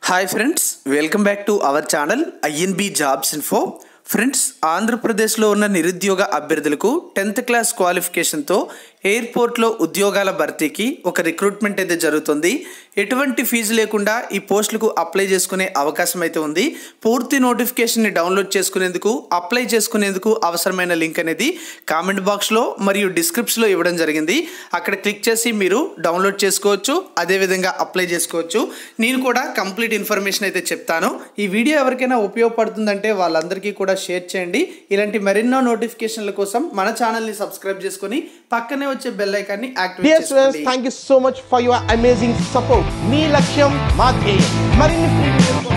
Hi friends, welcome back to our channel INB Jobs Info. Friends ఆంధ్రప్రదేశ్లో ఉన్న నిరుద్యోగ అభ్యర్థులకు 10th క్లాస్ క్వాలిఫికేషన్తో ఎయిర్పోర్ట్లో ఉద్యోగాల భర్తీకి ఒక రిక్రూట్మెంట్ అయితే జరుగుతుంది. ఎటువంటి ఫీజు లేకుండా ఈ పోస్టులకు అప్లై చేసుకునే అవకాశం అయితే ఉంది. పూర్తి నోటిఫికేషన్ని డౌన్లోడ్ చేసుకునేందుకు అప్లై చేసుకునేందుకు అవసరమైన లింక్ అనేది కామెంట్ బాక్స్లో మరియు డిస్క్రిప్షన్లో ఇవ్వడం జరిగింది. అక్కడ క్లిక్ చేసి మీరు డౌన్లోడ్ చేసుకోవచ్చు, అదేవిధంగా అప్లై చేసుకోవచ్చు. నేను కూడా కంప్లీట్ ఇన్ఫర్మేషన్ అయితే చెప్తాను. ఈ వీడియో ఎవరికైనా ఉపయోగపడుతుందంటే వాళ్ళందరికీ కూడా షేర్ చేయండి. ఇలాంటి మరెన్నో నోటిఫికేషన్ల కోసం మన ఛానల్ ని సబ్స్క్రైబ్ చేసుకొని పక్కనే వచ్చే బెల్ ఐకాన్ ని యాక్టివేట్ చేసుకోండి. Thank you so much for your amazing support. మీ లక్ష్యం మా ధ్యేయం. మరిన్ని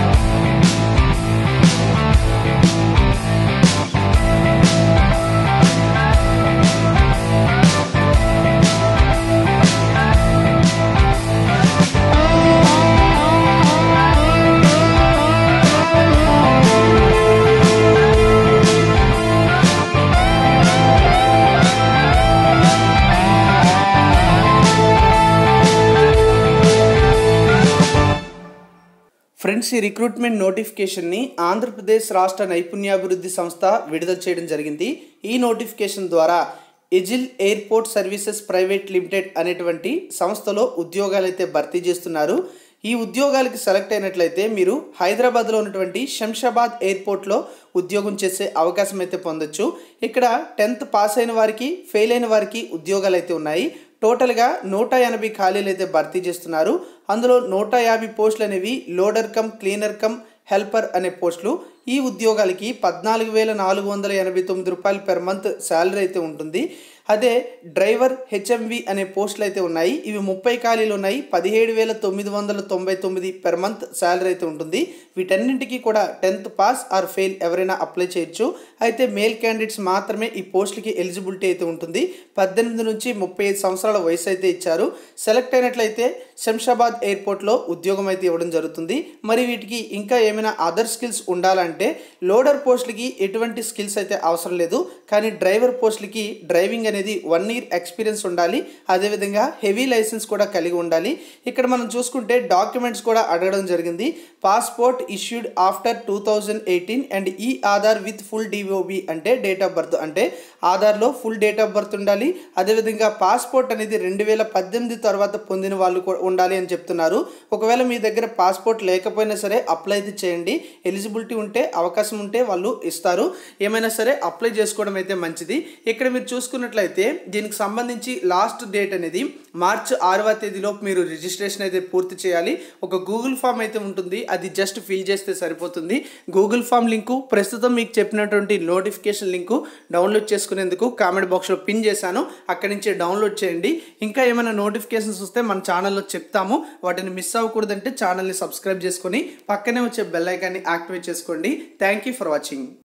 ఫ్రెండ్స్, ఈ రిక్రూట్మెంట్ నోటిఫికేషన్ని ఆంధ్రప్రదేశ్ రాష్ట్ర నైపుణ్యాభివృద్ధి సంస్థ విడుదల చేయడం జరిగింది. ఈ నోటిఫికేషన్ ద్వారా ఐగిల్ ఎయిర్పోర్ట్ సర్వీసెస్ ప్రైవేట్ లిమిటెడ్ అనేటువంటి సంస్థలో ఉద్యోగాలు అయితే భర్తీ చేస్తున్నారు. ఈ ఉద్యోగాలకి సెలెక్ట్ అయినట్లయితే మీరు హైదరాబాద్లో ఉన్నటువంటి శంషాబాద్ ఎయిర్పోర్ట్లో ఉద్యోగం చేసే అవకాశం అయితే పొందొచ్చు. ఇక్కడ 10th పాస్ అయిన వారికి, ఫెయిల్ అయిన వారికి ఉద్యోగాలు అయితే ఉన్నాయి. టోటల్గా 180 ఖాళీలు అయితే భర్తీ చేస్తున్నారు. అందులో 150 పోస్టులు అనేవి loader cum cleaner cum helper అనే పోస్టులు. ఈ ఉద్యోగాలకి 14,489 రూపాయలు పెర్ మంత్ శాలరీ అయితే ఉంటుంది. అదే డ్రైవర్ హెచ్ఎంవి అనే పోస్టులు అయితే ఉన్నాయి. ఇవి 30 ఖాళీలు ఉన్నాయి. 17,999 పెర్ మంత్ శాలరీ అయితే ఉంటుంది. వీటన్నింటికి కూడా 10th పాస్ ఆర్ ఫెయిల్ ఎవరైనా అప్లై చేయొచ్చు. అయితే మేల్ క్యాండిడేట్స్ మాత్రమే ఈ పోస్టులకి ఎలిజిబిలిటీ అయితే ఉంటుంది. 18 నుంచి 35 సంవత్సరాల వయసు అయితే ఇచ్చారు. సెలెక్ట్ అయినట్లయితే శంషాబాద్ ఎయిర్పోర్ట్లో ఉద్యోగం అయితే ఇవ్వడం జరుగుతుంది. మరి వీటికి ఇంకా ఏమైనా అదర్ స్కిల్స్ ఉండాలంటే లోడర్ పోస్టులకి ఎటువంటి స్కిల్స్ అయితే అవసరం లేదు. కానీ డ్రైవర్ పోస్టులకి డ్రైవింగ్ అనేది 1 year ఎక్స్పీరియన్స్ ఉండాలి. అదేవిధంగా హెవీ లైసెన్స్ కూడా కలిగి ఉండాలి. ఇక్కడ మనం చూసుకుంటే డాక్యుమెంట్స్ కూడా అడగడం జరిగింది. పాస్పోర్ట్ ఇష్యూడ్ ఆఫ్టర్ 2018 అండ్ ఈ ఆధార్ విత్ ఫుల్ డిఓబి అంటే డేట్ ఆఫ్ బర్త్, అంటే ఆధార్లో ఫుల్ డేట్ ఆఫ్ బర్త్ ఉండాలి. అదేవిధంగా పాస్పోర్ట్ అనేది 2018 తర్వాత పొందిన వాళ్ళు ఉండాలి అని చెప్తున్నారు. ఒకవేళ మీ దగ్గర పాస్పోర్ట్ లేకపోయినా సరే అప్లై అయితే చేయండి. ఎలిజిబిలిటీ ఉంటే, అవకాశం ఉంటే వాళ్ళు ఇస్తారు. ఏమైనా సరే అప్లై చేసుకోవడం అయితే మంచిది. ఇక్కడ మీరు చూసుకున్నట్లయితే దీనికి సంబంధించి లాస్ట్ డేట్ అనేది మార్చి 6వ తేదీలోపు మీరు రిజిస్ట్రేషన్ అయితే పూర్తి చేయాలి. ఒక గూగుల్ ఫామ్ అయితే ఉంటుంది, అది జస్ట్ ఫిల్ చేస్తే సరిపోతుంది. గూగుల్ ఫామ్ లింకు ప్రస్తుతం మీకు చెప్పినటువంటి నోటిఫికేషన్ లింకు డౌన్లోడ్ చేసుకునేందుకు కామెంట్ బాక్స్లో పిన్ చేశాను. అక్కడి నుంచి డౌన్లోడ్ చేయండి. ఇంకా ఏమైనా నోటిఫికేషన్స్ వస్తే మన ఛానల్లో చెప్తాము. వాటిని మిస్ అవ్వకూడదంటే ఛానల్ని సబ్స్క్రైబ్ చేసుకొని పక్కనే వచ్చే బెల్ ఐకాన్ని యాక్టివేట్ చేసుకోండి. Thank you for watching.